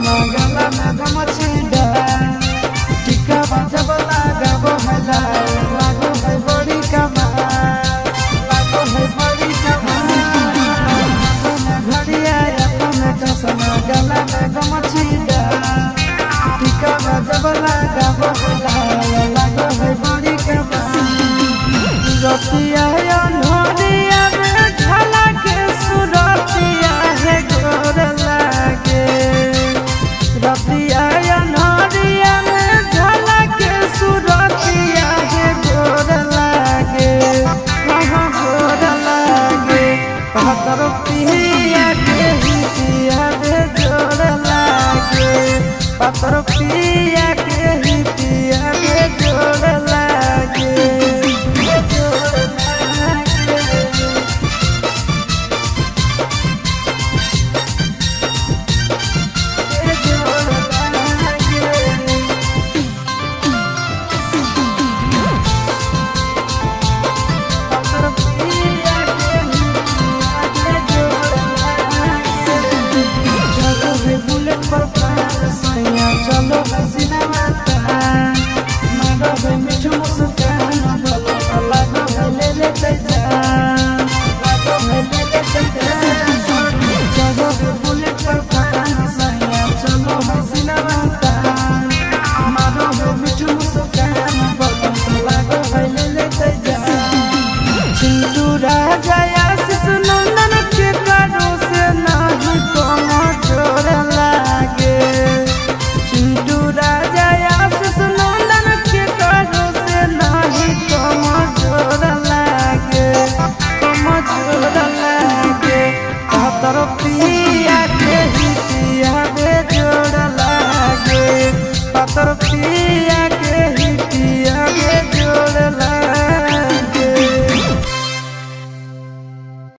चश्मा गला में गमछीडा टिका बजब लगाबो हला लागो है बड़ी कमाल लागो है बड़ी कमाल घड़िया अपन चश्मा गला में गमछीडा टिका बजब लगाबो हला लागो है बड़ी कमाल रतिया अनहरिया में झलक सुरतिया है गोर लागे रतिया अनहरिया में झलक सुरतिया है गोर लागे कहाँ गोर लागे पहतर पिया के हितिया में जोर लागे पहतर पिया के हितिया में जोर लागे चलो हसीना माता मारो मिठू मुस्कान बोलो लागो ले ले जा लागो ले ले जा चलो बुलेट पर पान सैया चलो हसीना माता मारो मिठू मुस्कान बोलो लागो ले ले जा चिंटू राजा आशीष नंदन के करो से नहीं कोनो जोर लागे चिंटू राजा आशीष नंदन के करो से नहीं कोनो जोर लागे कोनो जोर लागे पहतर